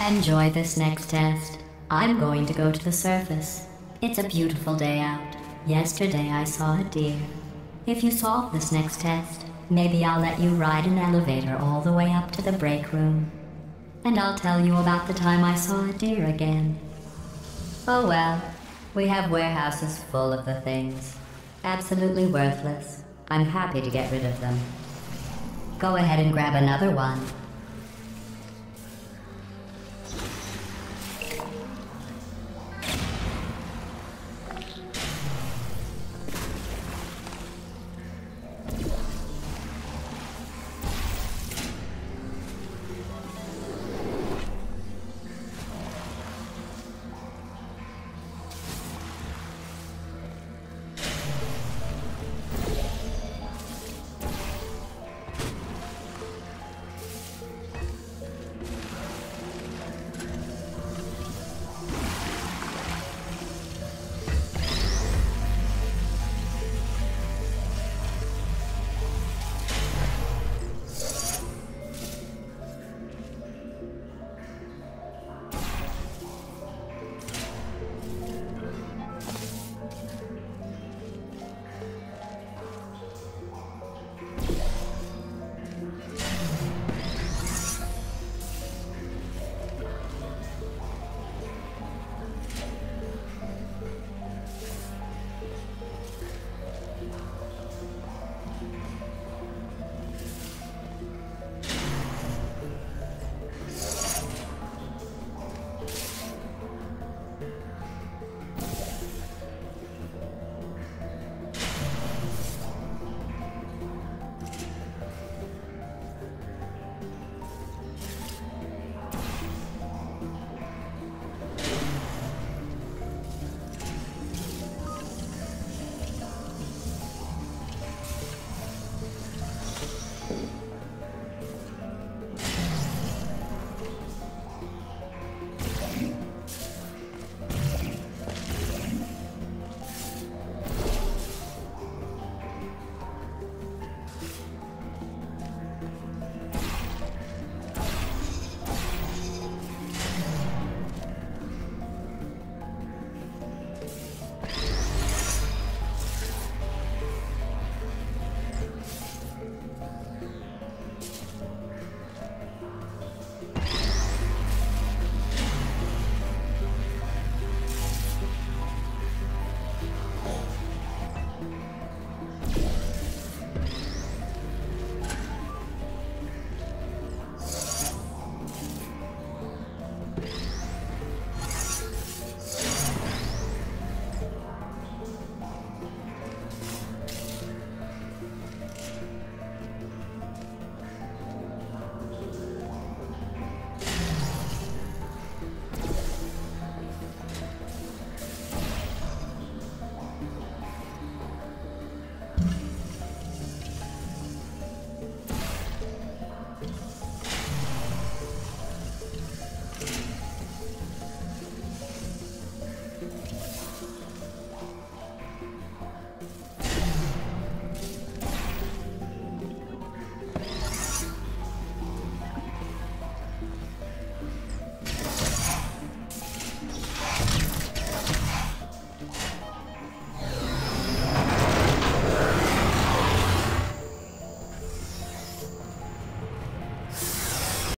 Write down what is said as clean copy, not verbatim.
Enjoy this next test. I'm going to go to the surface. It's a beautiful day out. Yesterday I saw a deer. If you solve this next test, maybe I'll let you ride an elevator all the way up to the break room. And I'll tell you about the time I saw a deer again. Oh well, we have warehouses full of the things. Absolutely worthless. I'm happy to get rid of them. Go ahead and grab another one.